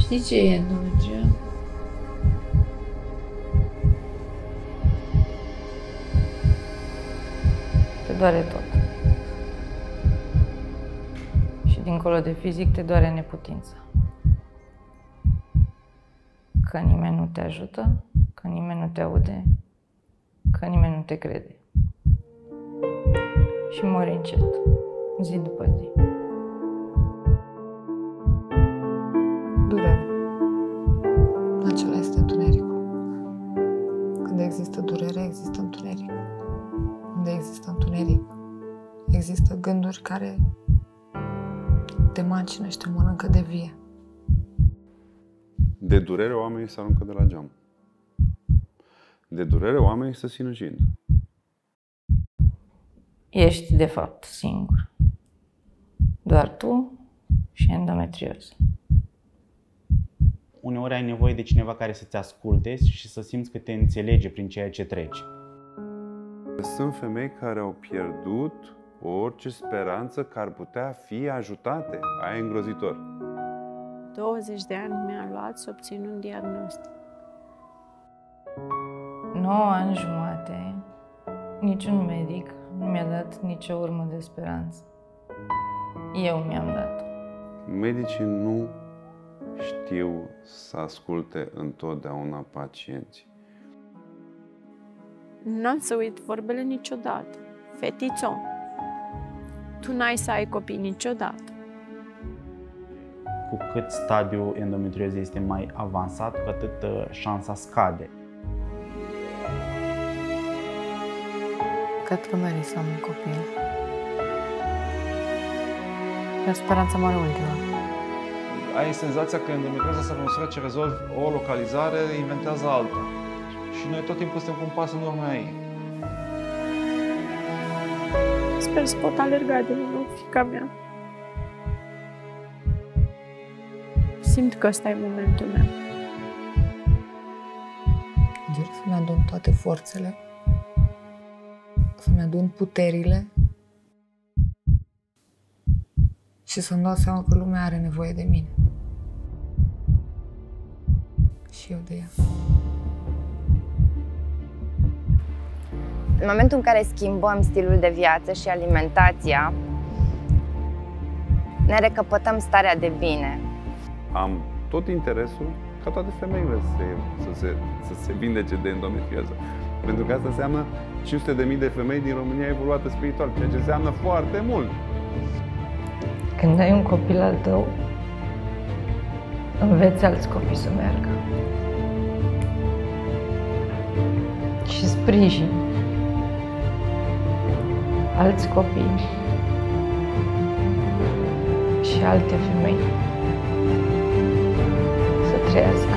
Știi ce e endometrioză? Te doare tot. Și dincolo de fizic te doare neputința. Că nimeni nu te ajută, că nimeni nu te aude, că nimeni nu te crede. Și mori încet, zi după zi. Durere. Acela este întunericul. Când există durere, există întuneric. Unde există întuneric, există gânduri care te macină și te mănâncă de vie. De durere oamenii se aruncă de la geam. De durere oamenii se sinucid. Ești, de fapt, singur. Doar tu și endometrioză. Uneori ai nevoie de cineva care să-ți asculte și să simți că te înțelege prin ceea ce treci. Sunt femei care au pierdut orice speranță că ar putea fi ajutate. Aia e îngrozitor. 20 de ani mi-a luat să obțin un diagnostic. 9 ani jumate, niciun medic nu mi-a dat nicio urmă de speranță. Eu mi-am dat. Medicii nu știu să asculte întotdeauna pacienții. Nu am să uit vorbele niciodată. Fetițo, tu n-ai să ai copii niciodată. Cu cât stadiul endometriozei este mai avansat, cu atât șansa scade. Cred că meriți să am un copil. Iar speranța moare ultima. Ai senzația că endometrioza se măsură ce rezolvi o localizare, inventează alta. Și noi tot timpul suntem cu un pas în urma ei. Sper să pot alerga din nou, fiica mea. Simt că ăsta e momentul meu. Încerc să-mi adun toate forțele, să-mi adun puterile și să-mi dau seama că lumea are nevoie de mine. Și eu de ea. În momentul în care schimbăm stilul de viață și alimentația, ne recăpătăm starea de bine. Am tot interesul ca toate femeile să se vindece de endometrioză. Pentru că asta înseamnă 500.000 de femei din România evoluată spiritual, ceea ce înseamnă foarte mult. Când ai un copil al tău, înveți alți copii să meargă. Și sprijini alți copii și alte femei să trăiască